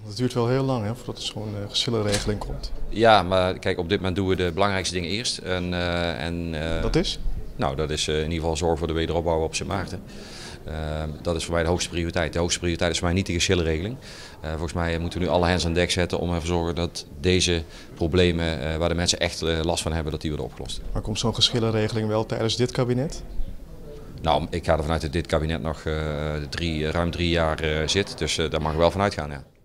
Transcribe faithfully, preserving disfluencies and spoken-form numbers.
Het duurt wel heel lang hè, voordat er zo'n uh, geschillenregeling komt. Ja, maar kijk, op dit moment doen we de belangrijkste dingen eerst. En, uh, en, uh, dat is? Nou, dat is uh, in ieder geval zorg voor de wederopbouw op Sint Maarten. Uh, dat is voor mij de hoogste prioriteit. De hoogste prioriteit is voor mij niet de geschillenregeling. Uh, volgens mij moeten we nu alle hens aan dek zetten om ervoor te zorgen dat deze problemen uh, waar de mensen echt uh, last van hebben, dat die worden opgelost. Maar komt zo'n geschillenregeling wel tijdens dit kabinet? Nou, ik ga ervan uit dat dit kabinet nog uh, drie, ruim drie jaar uh, zit, dus uh, daar mag ik wel van uitgaan. Ja.